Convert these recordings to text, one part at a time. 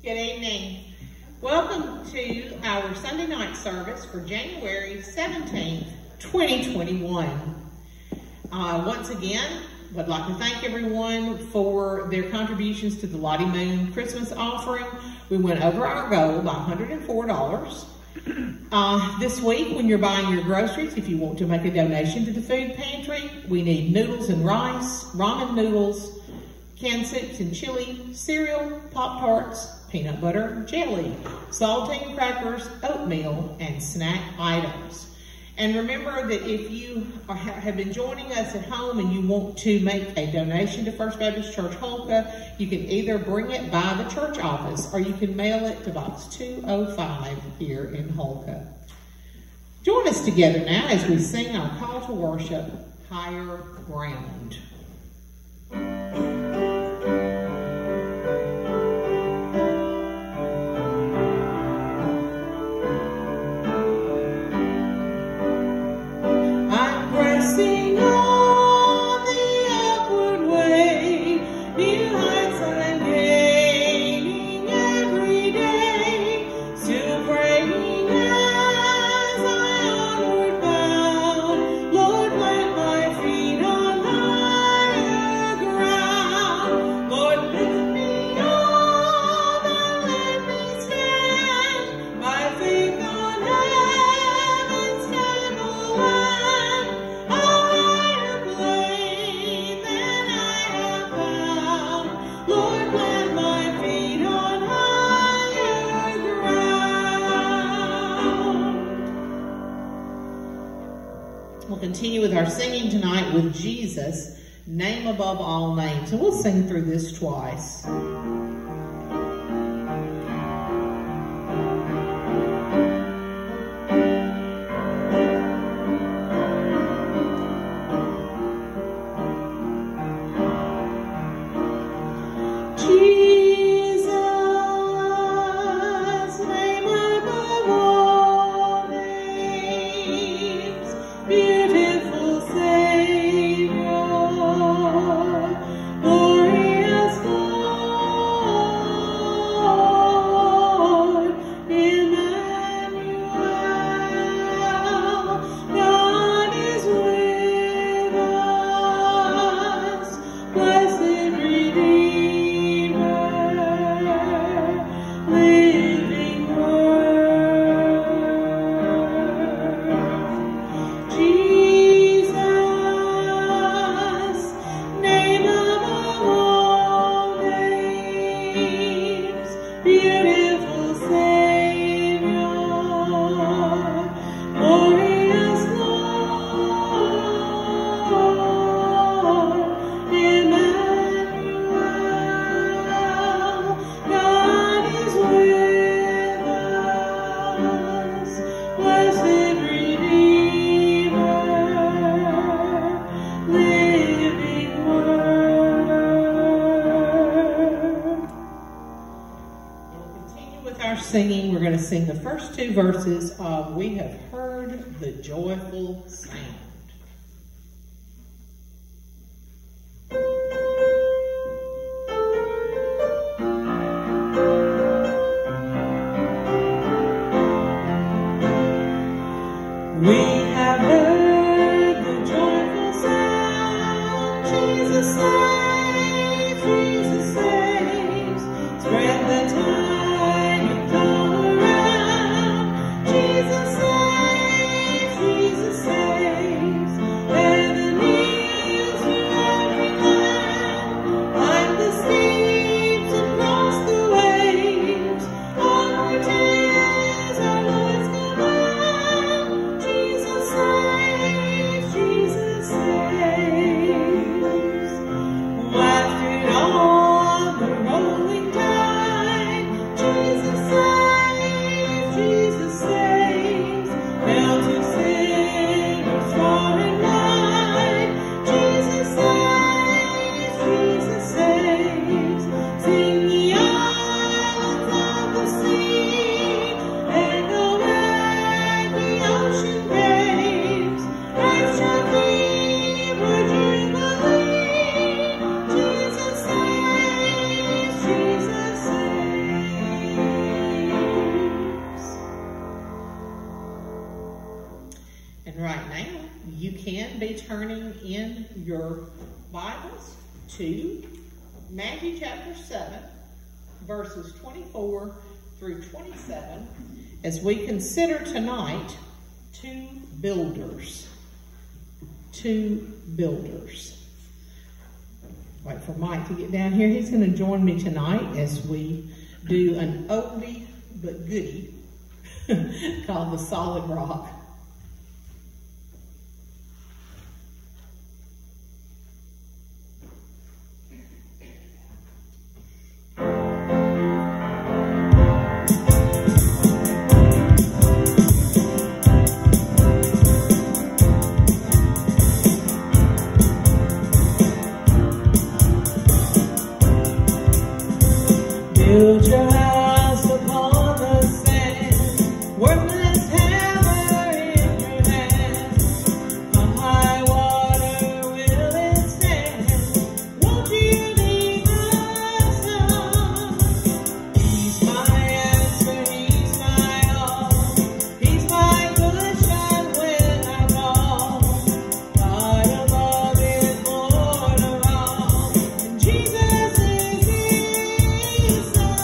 Good evening. Welcome to our Sunday night service for January 17th, 2021. Once again, I'd like to thank everyone for their contributions to the Lottie Moon Christmas offering. We went over our goal by $104. This week, when you're buying your groceries, if you want to make a donation to the food pantry, we need noodles and rice, ramen noodles, canned soups and chili, cereal, Pop-Tarts, peanut butter, jelly, saltine crackers, oatmeal, and snack items. And remember that if you have been joining us at home and you want to make a donation to First Baptist Church Holka, you can either bring it by the church office or you can mail it to Box 205 here in Holka. Join us together now as we sing our call to worship, Higher Ground. Our singing tonight with Jesus, name above all names. And we'll sing through this twice. Singing, we're going to sing the first two verses of We Have Heard the Joyful Sound. We have heard the joyful sound. Jesus saves, Jesus saves. Spread the tide. Wafted on in your Bibles to Matthew chapter 7, verses 24 through 27, as we consider tonight two builders. Two builders. Wait for Mike to get down here. He's going to join me tonight as we do an oldie but goodie called The Solid Rock. Build your house upon the sand, worthless hammer in your hand. On high water will it stand? Won't you leave my son? He's my answer, he's my all. He's my cushion when I fall. God above is Lord of all, and Jesus is his son.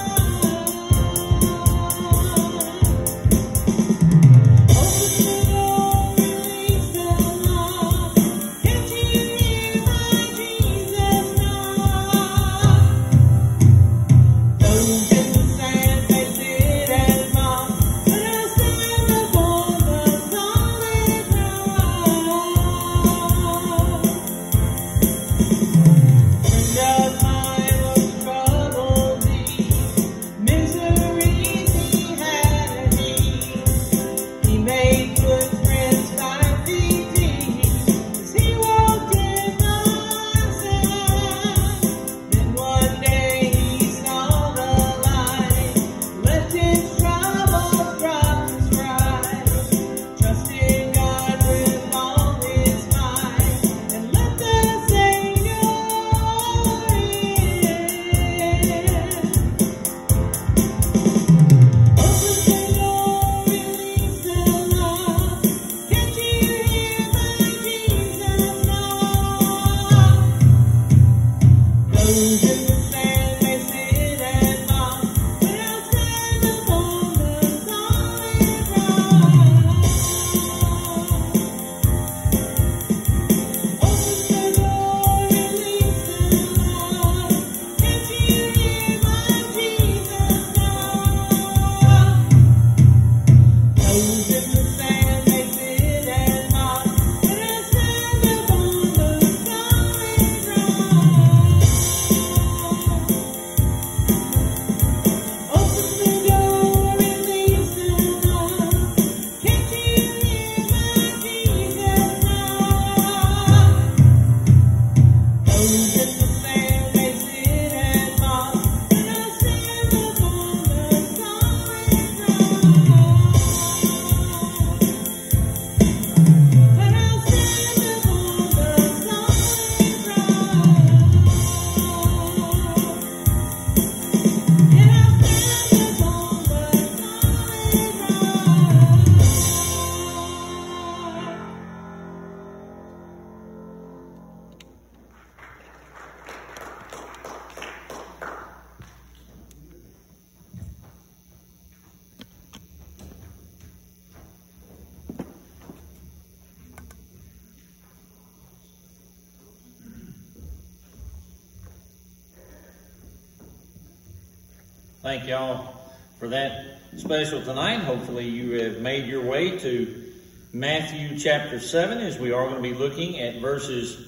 Thank y'all for that special tonight. Hopefully you have made your way to Matthew chapter 7 as we are going to be looking at verses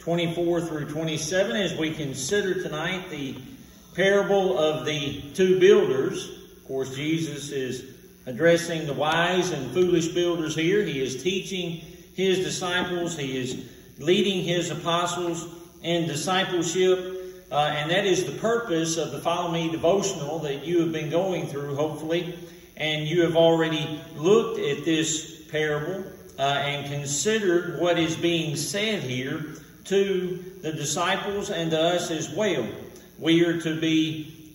24 through 27 as we consider tonight the parable of the two builders. Of course, Jesus is addressing the wise and foolish builders here. He is teaching his disciples. He is leading his apostles in discipleship. And that is the purpose of the Follow Me devotional that you have been going through, hopefully. And you have already looked at this parable and considered what is being said here to the disciples and to us as well. We are to be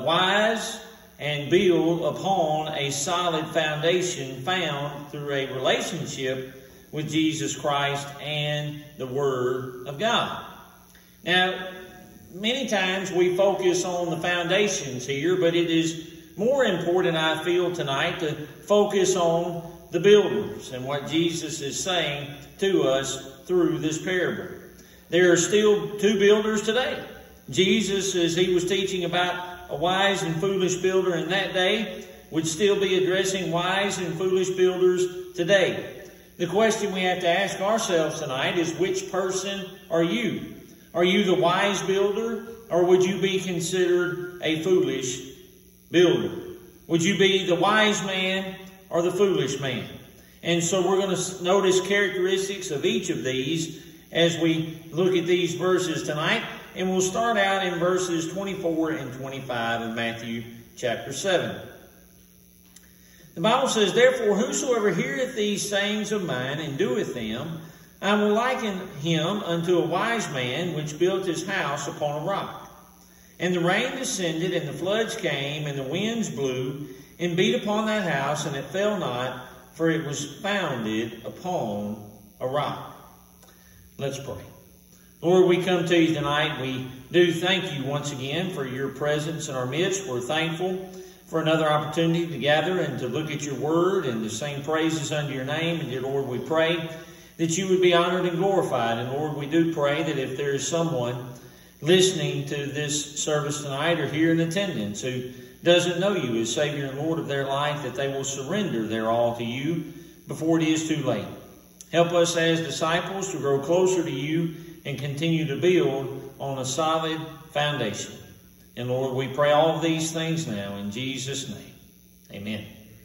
wise and build upon a solid foundation found through a relationship with Jesus Christ and the Word of God. Now, many times we focus on the foundations here, but it is more important, I feel, tonight to focus on the builders and what Jesus is saying to us through this parable. There are still two builders today. Jesus, as he was teaching about a wise and foolish builder in that day, would still be addressing wise and foolish builders today. The question we have to ask ourselves tonight is, which person are you? Are you the wise builder, or would you be considered a foolish builder? Would you be the wise man or the foolish man? And so we're going to notice characteristics of each of these as we look at these verses tonight. And we'll start out in verses 24 and 25 of Matthew chapter 7. The Bible says, "Therefore whosoever heareth these sayings of mine and doeth them, I will liken him unto a wise man which built his house upon a rock. And the rain descended, and the floods came, and the winds blew, and beat upon that house, and it fell not, for it was founded upon a rock." Let's pray. Lord, we come to you tonight. We do thank you once again for your presence in our midst. We're thankful for another opportunity to gather and to look at your word and to sing praises unto your name. And dear Lord, we pray that you would be honored and glorified. And Lord, we do pray that if there is someone listening to this service tonight or here in attendance who doesn't know you as Savior and Lord of their life, that they will surrender their all to you before it is too late. Help us as disciples to grow closer to you and continue to build on a solid foundation. And Lord, we pray all of these things now in Jesus' name. Amen.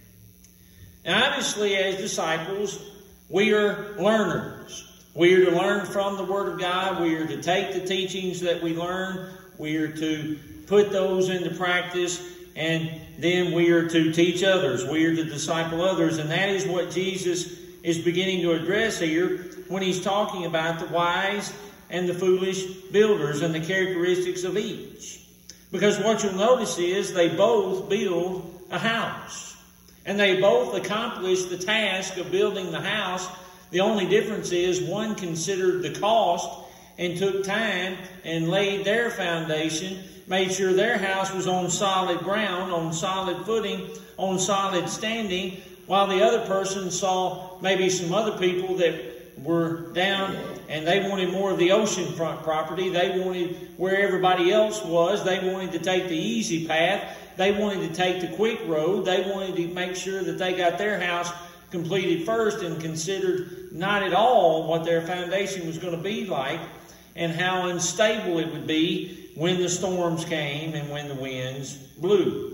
Now, obviously, as disciples, we are learners. We are to learn from the Word of God. We are to take the teachings that we learn. We are to put those into practice. And then we are to teach others. We are to disciple others. And that is what Jesus is beginning to address here when he's talking about the wise and the foolish builders and the characteristics of each. Because what you'll notice is they both build a house. And they both accomplish the task of building the house. The only difference is one considered the cost and took time and laid their foundation, made sure their house was on solid ground, on solid footing, on solid standing, while the other person saw maybe some other people that were down and they wanted more of the oceanfront property. They wanted where everybody else was. They wanted to take the easy path. They wanted to take the quick road. They wanted to make sure that they got their house completed first and considered not at all what their foundation was going to be like and how unstable it would be when the storms came and when the winds blew.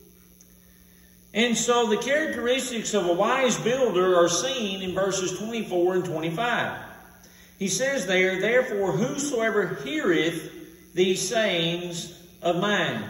And so the characteristics of a wise builder are seen in verses 24 and 25. He says there, "Therefore whosoever heareth these sayings of mine."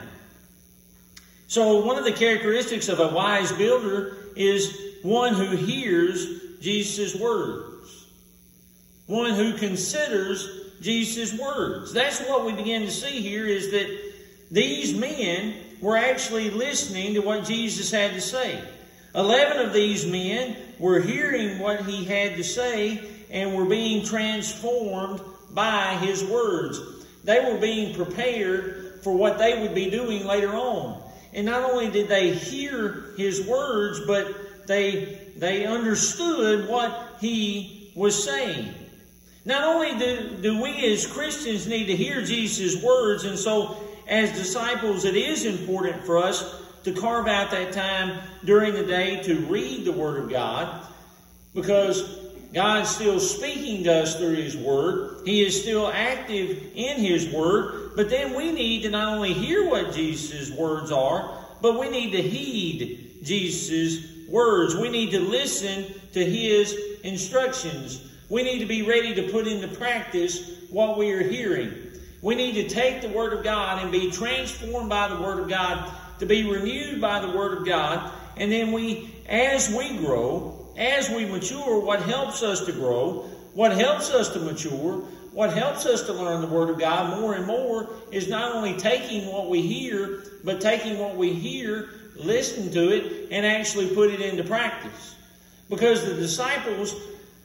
So one of the characteristics of a wise builder is one who hears Jesus' words. One who considers Jesus' words. That's what we begin to see here, is that these men were actually listening to what Jesus had to say. 11 of these men were hearing what he had to say and were being transformed by his words. They were being prepared for what they would be doing later on. And not only did they hear his words, but they understood what he was saying. Not only do we as Christians need to hear Jesus' words, and so as disciples, it is important for us to carve out that time during the day to read the Word of God, because God's still speaking to us through His Word. He is still active in His Word. But then we need to not only hear what Jesus' words are, but we need to heed Jesus' words. We need to listen to His instructions. We need to be ready to put into practice what we are hearing. We need to take the Word of God and be transformed by the Word of God, to be renewed by the Word of God. And then as we grow, as we mature, what helps us to grow, what helps us to mature, what helps us to learn the Word of God more and more is not only taking what we hear, but taking what we hear, listen to it, and actually put it into practice. Because the disciples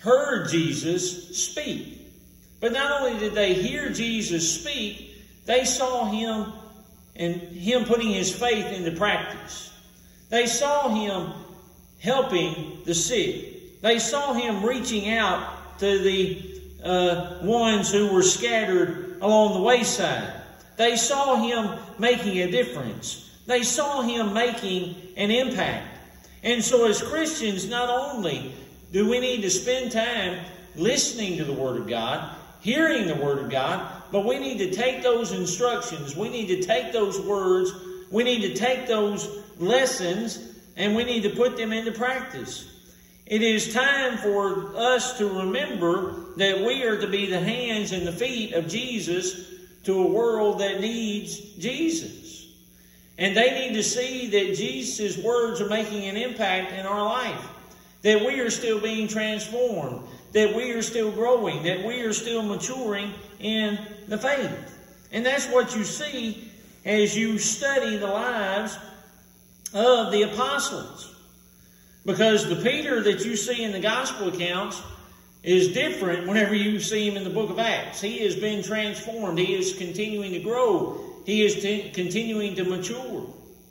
heard Jesus speak. But not only did they hear Jesus speak, they saw him and him putting his faith into practice. They saw him helping the sick. They saw him reaching out to the ones who were scattered along the wayside. They saw him making a difference. They saw him making an impact. And so as Christians, not only do we need to spend time listening to the Word of God, hearing the Word of God, but we need to take those instructions, we need to take those words, we need to take those lessons, and we need to put them into practice. It is time for us to remember that we are to be the hands and the feet of Jesus to a world that needs Jesus. And they need to see that Jesus' words are making an impact in our life. That we are still being transformed. That we are still growing. That we are still maturing in the faith. And that's what you see as you study the lives of the apostles. Because the Peter that you see in the gospel accounts is different whenever you see him in the book of Acts. He has been transformed. He is continuing to grow. He is continuing to mature.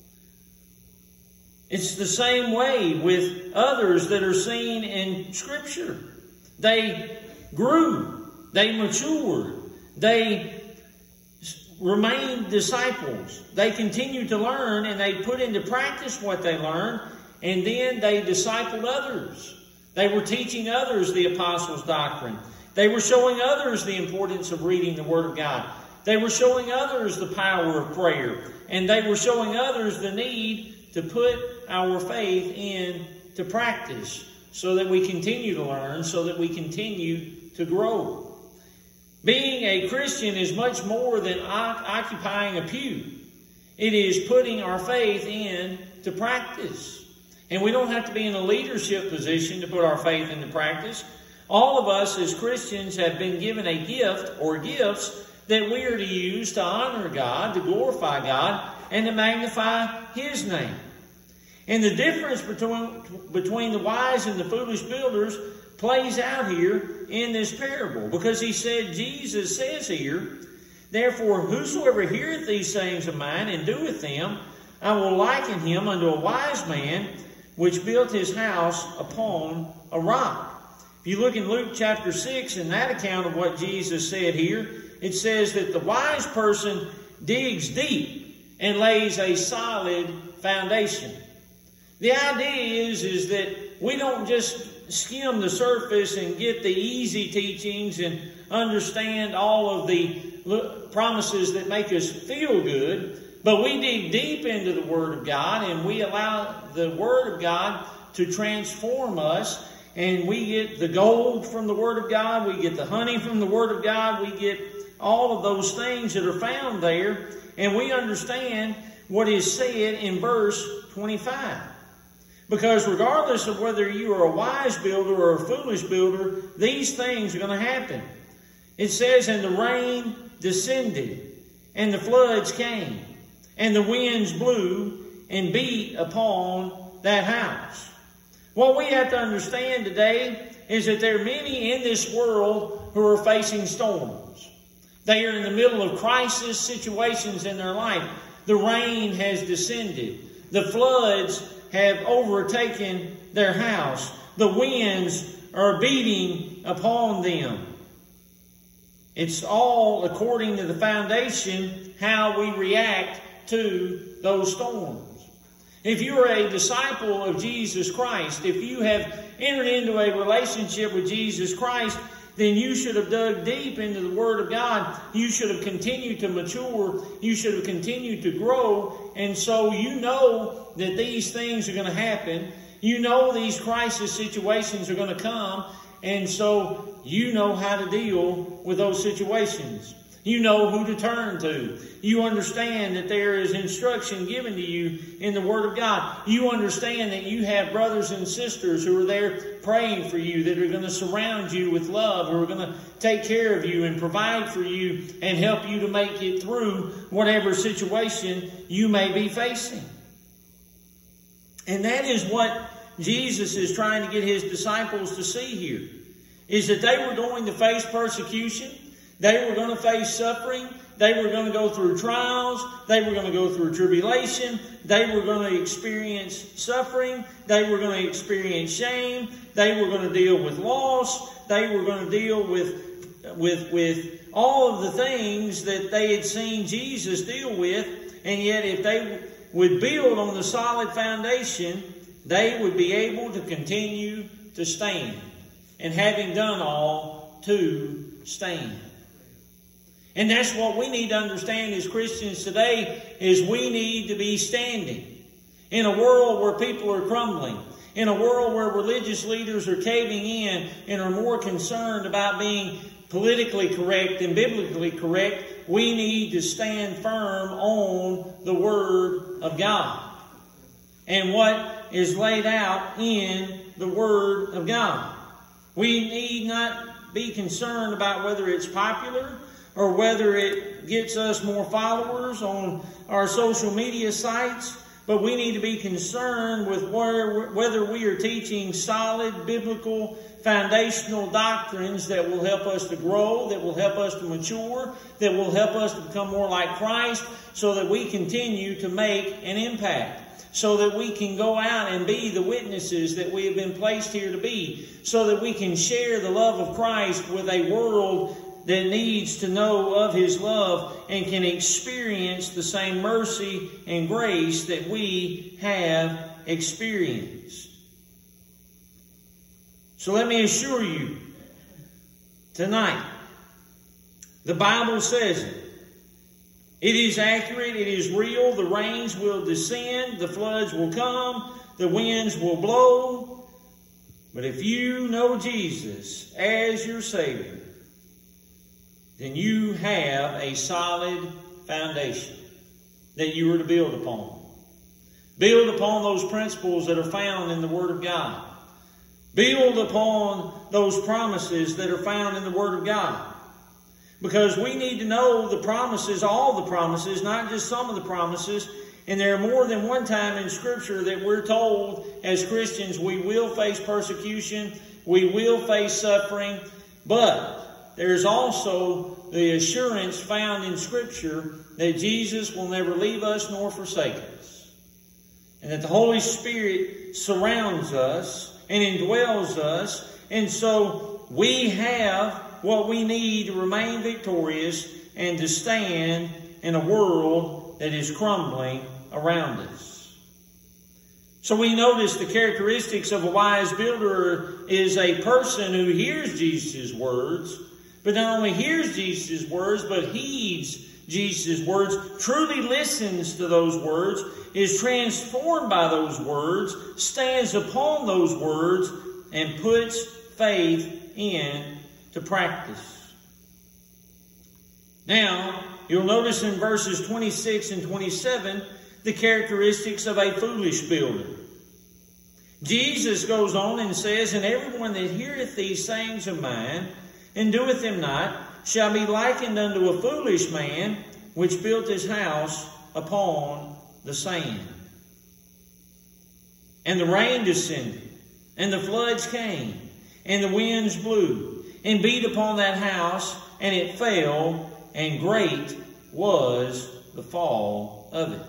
It's the same way with others that are seen in Scripture. They grew. They matured. They remained disciples. They continued to learn and they put into practice what they learned. And then they discipled others. They were teaching others the apostles' doctrine. They were showing others the importance of reading the Word of God. They were showing others the power of prayer. And they were showing others the need to put our faith into practice so that we continue to learn, so that we continue to grow. Being a Christian is much more than occupying a pew. It is putting our faith into practice. And we don't have to be in a leadership position to put our faith into practice. All of us as Christians have been given a gift or gifts that we are to use to honor God, to glorify God, and to magnify His name. And the difference between the wise and the foolish builders plays out here in this parable. Because Jesus says here, "Therefore whosoever heareth these sayings of mine and doeth them, I will liken him unto a wise man, which built his house upon a rock." If you look in Luke chapter 6, in that account of what Jesus said here, it says that the wise person digs deep and lays a solid foundation. The idea is that we don't just skim the surface and get the easy teachings and understand all of the promises that make us feel good, but we dig deep into the Word of God and we allow the Word of God to transform us, and we get the gold from the Word of God, we get the honey from the Word of God, we get all of those things that are found there, and we understand what is said in verse 25. Because regardless of whether you are a wise builder or a foolish builder, these things are going to happen. It says, "And the rain descended, and the floods came, and the winds blew and beat upon that house." What we have to understand today is that there are many in this world who are facing storms. They are in the middle of crisis situations in their life. The rain has descended. The floods have overtaken their house. The winds are beating upon them. It's all according to the foundation, how we react to those storms. If you are a disciple of Jesus Christ, if you have entered into a relationship with Jesus Christ, then you should have dug deep into the Word of God. You should have continued to mature. You should have continued to grow. And so you know that these things are going to happen. You know these crisis situations are going to come. And so you know how to deal with those situations. You know who to turn to. You understand that there is instruction given to you in the Word of God. You understand that you have brothers and sisters who are there praying for you, that are going to surround you with love, who are going to take care of you and provide for you and help you to make it through whatever situation you may be facing. And that is what Jesus is trying to get His disciples to see here. is that they were going to face persecution. They were going to face suffering. They were going to go through trials. They were going to go through tribulation. They were going to experience suffering. They were going to experience shame. They were going to deal with loss. They were going to deal with all of the things that they had seen Jesus deal with. And yet if they would build on the solid foundation, they would be able to continue to stand. And having done all, to stand. And that's what we need to understand as Christians today, is we need to be standing. In a world where people are crumbling, in a world where religious leaders are caving in and are more concerned about being politically correct than biblically correct, we need to stand firm on the Word of God and what is laid out in the Word of God. We need not be concerned about whether it's popular or whether it gets us more followers on our social media sites, but we need to be concerned with whether we are teaching solid biblical foundational doctrines that will help us to grow, that will help us to mature, that will help us to become more like Christ, so that we continue to make an impact. So that we can go out and be the witnesses that we have been placed here to be. So that we can share the love of Christ with a world that needs to know of His love and can experience the same mercy and grace that we have experienced. So let me assure you, tonight, the Bible says it. It is accurate, it is real, the rains will descend, the floods will come, the winds will blow. But if you know Jesus as your Savior, then you have a solid foundation that you are to build upon. Build upon those principles that are found in the Word of God. Build upon those promises that are found in the Word of God. Because we need to know the promises, all the promises, not just some of the promises. And there are more than one time in Scripture that we're told as Christians we will face persecution, we will face suffering, but there's also the assurance found in Scripture that Jesus will never leave us nor forsake us. And that the Holy Spirit surrounds us and indwells us. And so we have what we need to remain victorious and to stand in a world that is crumbling around us. So we notice the characteristics of a wise builder is a person who hears Jesus' words, but not only hears Jesus' words, but heeds Jesus' words, truly listens to those words, is transformed by those words, stands upon those words, and puts faith into practice. Now, you'll notice in verses 26 and 27 the characteristics of a foolish builder. Jesus goes on and says, "And everyone that heareth these sayings of mine, and doeth them not, shall be likened unto a foolish man, which built his house upon the sand. And the rain descended, and the floods came, and the winds blew, and beat upon that house, and it fell, and great was the fall of it."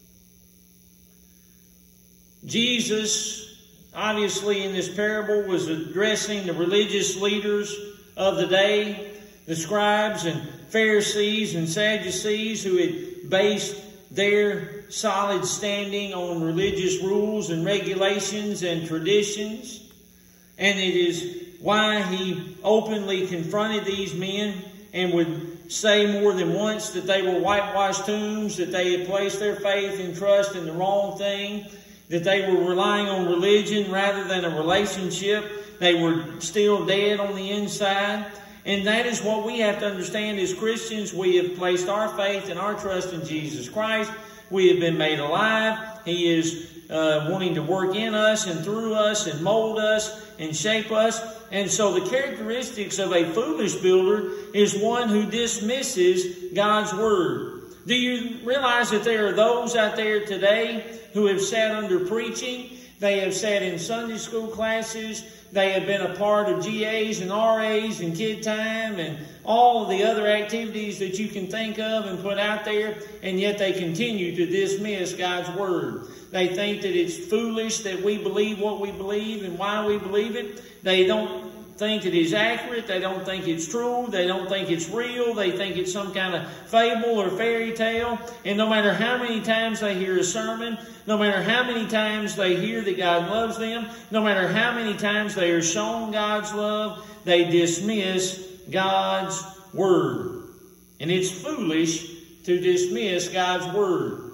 Jesus, obviously in this parable, was addressing the religious leaders of the day, the scribes and Pharisees and Sadducees who had based their solid standing on religious rules and regulations and traditions. And it is why he openly confronted these men and would say more than once that they were whitewashed tombs, that they had placed their faith and trust in the wrong thing, that they were relying on religion rather than a relationship. They were still dead on the inside. And that is what we have to understand as Christians. We have placed our faith and our trust in Jesus Christ. We have been made alive. He is wanting to work in us and through us and mold us and shape us. And so the characteristics of a foolish builder is one who dismisses God's Word. Do you realize that there are those out there today who have sat under preaching They have sat in Sunday school classes. They have been a part of GAs and RAs and Kid Time and all of the other activities that you can think of and put out there, and yet they continue to dismiss God's Word. They think that it's foolish that we believe what we believe and why we believe it. They don't think it is accurate. They don't think it's true. They don't think it's real. They think it's some kind of fable or fairy tale. And no matter how many times they hear a sermon, no matter how many times they hear that God loves them, no matter how many times they are shown God's love, they dismiss God's Word. And it's foolish to dismiss God's Word.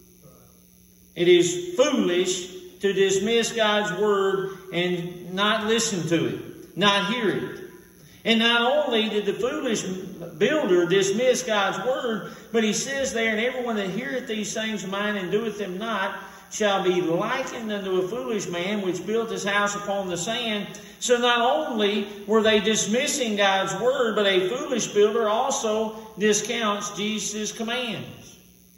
It is foolish to dismiss God's Word and not listen to it, not hear it. And not only did the foolish builder dismiss God's Word, but he says there, and everyone that heareth these things of mine and doeth them not shall be likened unto a foolish man which built his house upon the sand. So not only were they dismissing God's Word, but a foolish builder also discounts Jesus' commands.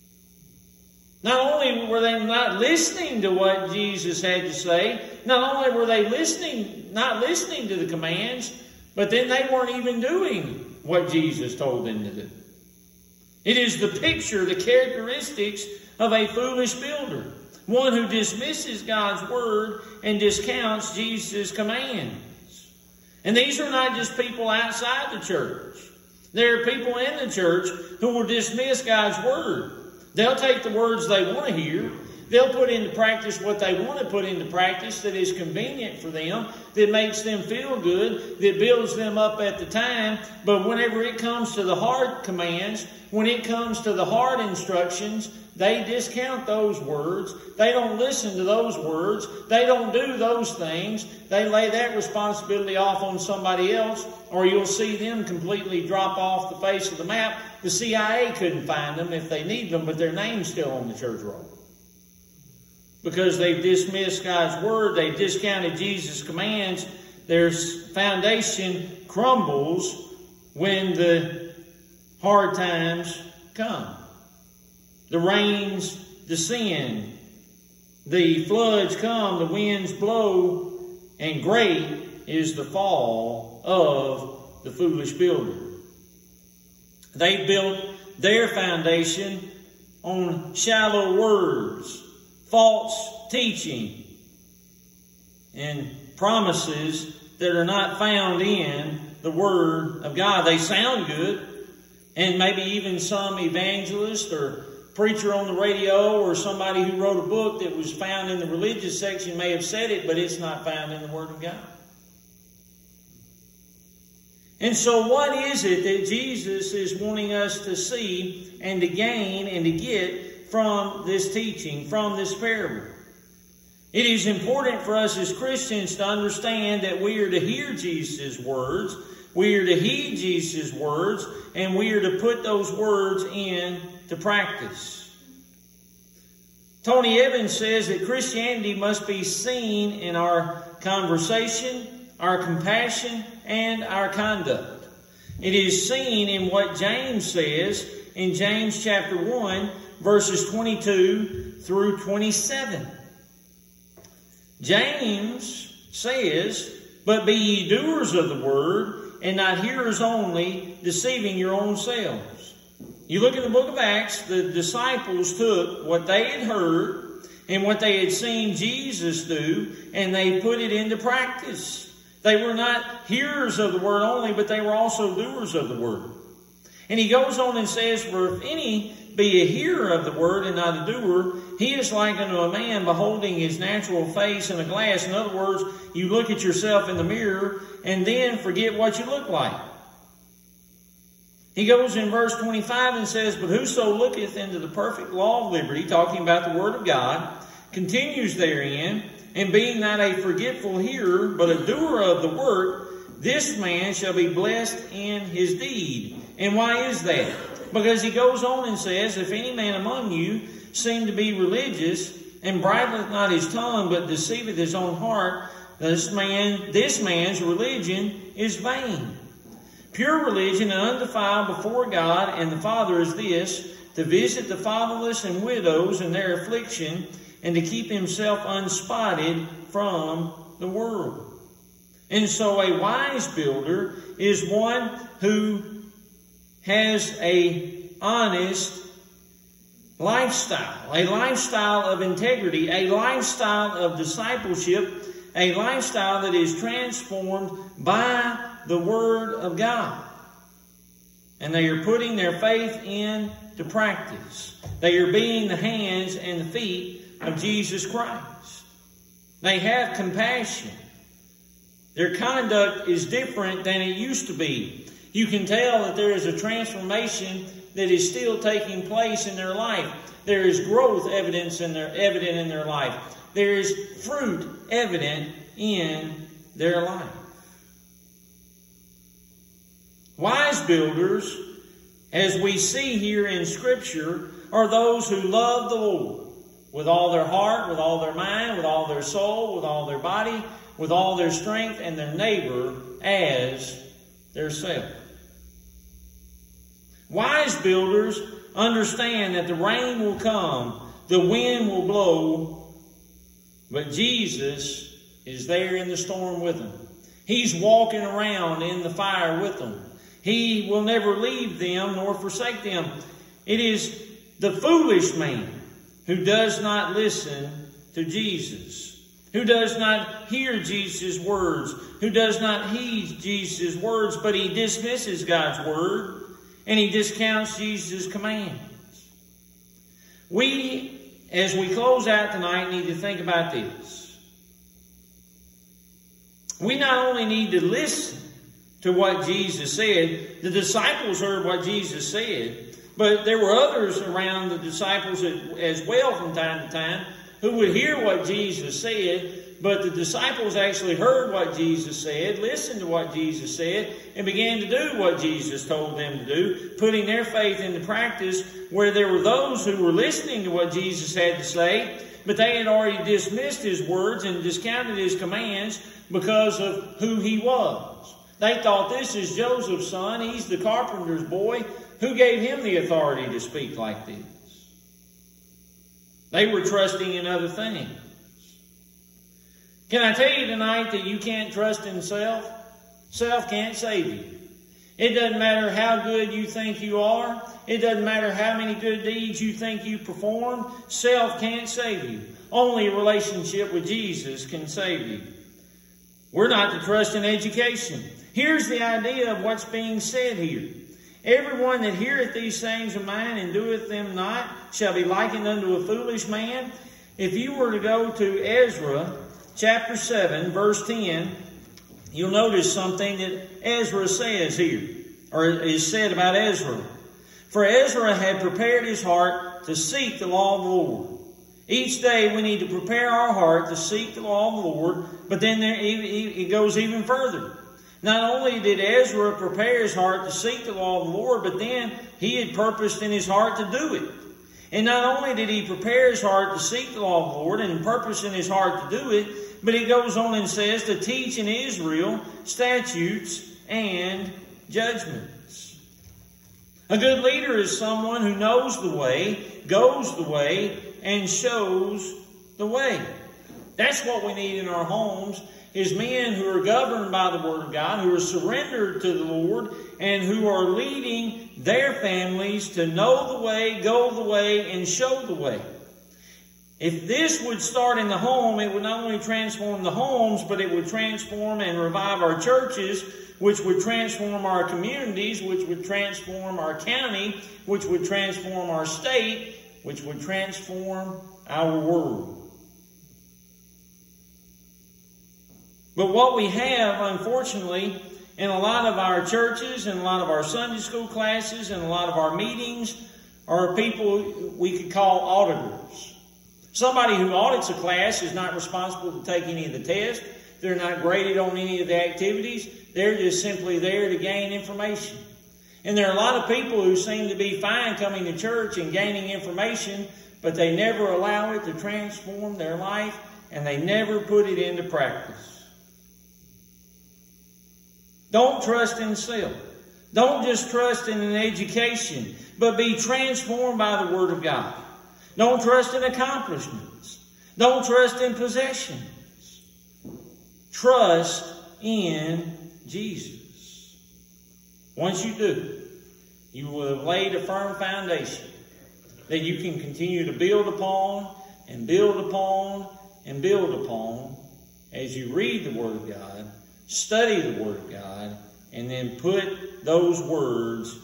Not only were they not listening to what Jesus had to say, not only were they not listening to the commands, but then they weren't even doing what Jesus told them to do. It is the picture, the characteristics of a foolish builder. One who dismisses God's Word and discounts Jesus' commands. And these are not just people outside the church. There are people in the church who will dismiss God's Word. They'll take the words they want to hear. They'll put into practice what they want to put into practice that is convenient for them, that makes them feel good, that builds them up at the time. But whenever it comes to the hard commands, when it comes to the hard instructions, they discount those words. They don't listen to those words. They don't do those things. They lay that responsibility off on somebody else, or you'll see them completely drop off the face of the map. The CIA couldn't find them if they need them, but their name's still on the church roll. Because they've dismissed God's Word, they've discounted Jesus' commands, their foundation crumbles when the hard times come. The rains descend, the floods come, the winds blow, and great is the fall of the foolish builder. They built their foundation on shallow words, false teaching, and promises that are not found in the Word of God. They sound good, and maybe even some evangelist or preacher on the radio or somebody who wrote a book that was found in the religious section may have said it, but it's not found in the Word of God. And so what is it that Jesus is wanting us to see and to gain and to get from this teaching, from this parable? It is important for us as Christians to understand that we are to hear Jesus' words, we are to heed Jesus' words, and we are to put those words into practice. Tony Evans says that Christianity must be seen in our conversation, our compassion, and our conduct. It is seen in what James says in James chapter 1, verses 22 through 27. James says, "But be ye doers of the word, and not hearers only, deceiving your own selves." You look at the book of Acts, the disciples took what they had heard and what they had seen Jesus do, and they put it into practice. They were not hearers of the word only, but they were also doers of the word. And he goes on and says, "For if any be a hearer of the word and not a doer, he is like unto a man beholding his natural face in a glass." In other words, you look at yourself in the mirror and then forget what you look like. He goes in verse 25 and says, "But whoso looketh into the perfect law of liberty," talking about the Word of God, "continues therein, and being not a forgetful hearer, but a doer of the work, this man shall be blessed in his deed." And why is that? Because he goes on and says, "If any man among you seem to be religious, and bridleth not his tongue, but deceiveth his own heart, this man's religion is vain. Pure religion and undefiled before God and the Father is this, to visit the fatherless and widows in their affliction, and to keep himself unspotted from the world. And so a wise builder is one who has a honest lifestyle, a lifestyle of integrity, a lifestyle of discipleship, a lifestyle that is transformed by the Word of God. And they are putting their faith into practice. They are being the hands and the feet of Jesus Christ. They have compassion. Their conduct is different than it used to be. You can tell that there is a transformation that is still taking place in their life. There is growth evident in their life. There is fruit evident in their life. Wise builders, as we see here in Scripture, are those who love the Lord with all their heart, with all their mind, with all their soul, with all their body, with all their strength, and their neighbor as theirself. Wise builders understand that the rain will come, the wind will blow, but Jesus is there in the storm with them. He's walking around in the fire with them. He will never leave them nor forsake them. It is the foolish man who does not listen to Jesus, who does not hear Jesus' words, who does not heed Jesus' words, but he dismisses God's word and he discounts Jesus' commands. We, as we close out tonight, need to think about this. We not only need to listen to what Jesus said. The disciples heard what Jesus said, but there were others around the disciples as well from time to time who would hear what Jesus said, but the disciples actually heard what Jesus said, listened to what Jesus said, and began to do what Jesus told them to do, putting their faith into practice, where there were those who were listening to what Jesus had to say, but they had already dismissed his words and discounted his commands because of who he was. They thought, this is Joseph's son, he's the carpenter's boy. Who gave him the authority to speak like this? They were trusting in other things. Can I tell you tonight that you can't trust in self? Self can't save you. It doesn't matter how good you think you are. It doesn't matter how many good deeds you think you performed. Self can't save you. Only a relationship with Jesus can save you. We're not to trust in education. Here's the idea of what's being said here. Everyone that heareth these sayings of mine and doeth them not shall be likened unto a foolish man. If you were to go to Ezra chapter 7, verse 10, you'll notice something that Ezra says here, or is said about Ezra. For Ezra had prepared his heart to seek the law of the Lord. Each day we need to prepare our heart to seek the law of the Lord, but then it goes even further. Not only did Ezra prepare his heart to seek the law of the Lord, but then he had purposed in his heart to do it. And not only did he prepare his heart to seek the law of the Lord and purpose in his heart to do it, but he goes on and says to teach in Israel statutes and judgments. A good leader is someone who knows the way, goes the way, and shows the way. That's what we need in our homes, is men who are governed by the Word of God, who are surrendered to the Lord, and who are leading their families to know the way, go the way, and show the way. If this would start in the home, it would not only transform the homes, but it would transform and revive our churches, which would transform our communities, which would transform our county, which would transform our state, which would transform our world. But what we have, unfortunately, in a lot of our churches and a lot of our Sunday school classes and a lot of our meetings are people we could call auditors. Somebody who audits a class is not responsible to take any of the tests. They're not graded on any of the activities. They're just simply there to gain information. And there are a lot of people who seem to be fine coming to church and gaining information, but they never allow it to transform their life, and they never put it into practice. Don't trust in self. Don't just trust in an education, but be transformed by the Word of God. Don't trust in accomplishments. Don't trust in possessions. Trust in Jesus. Once you do, you will have laid a firm foundation that you can continue to build upon and build upon and build upon as you read the Word of God, study the Word of God, and then put those words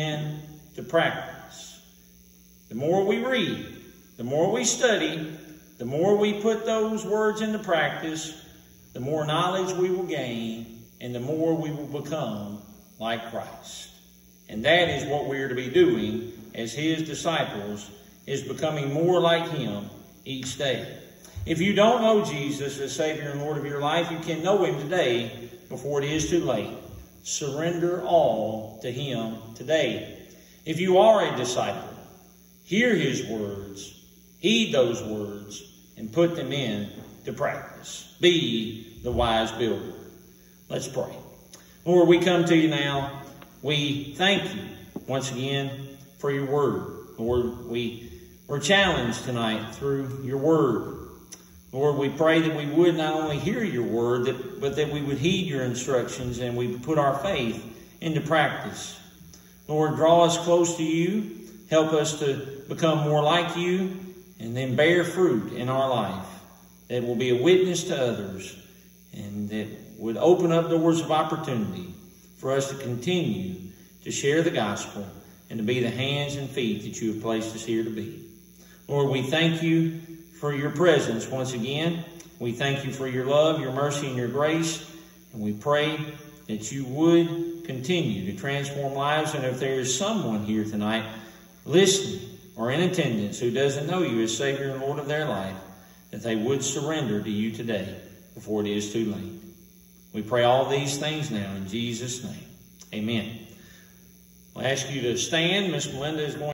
into practice. The more we read, the more we study, the more we put those words into practice, the more knowledge we will gain, and the more we will become like Christ. And that is what we are to be doing as His disciples, is becoming more like Him each day. If you don't know Jesus as Savior and Lord of your life, you can know Him today before it is too late. Surrender all to Him today. If you are a disciple, hear His words, heed those words, and put them into practice. Be the wise builder. Let's pray. Lord, we come to you now. We thank you once again for your word. Lord, we're challenged tonight through your word. Lord, we pray that we would not only hear your word, but that we would heed your instructions and we would put our faith into practice. Lord, draw us close to you. Help us to become more like you and then bear fruit in our life that will be a witness to others and that would open up doors of opportunity for us to continue to share the gospel and to be the hands and feet that you have placed us here to be. Lord, we thank you for your presence once again. We thank you for your love, your mercy, and your grace. And we pray that you would continue to transform lives. And if there is someone here tonight listening or in attendance who doesn't know you as Savior and Lord of their life, that they would surrender to you today before it is too late. We pray all these things now in Jesus' name. Amen. I'll ask you to stand. Miss Melinda is going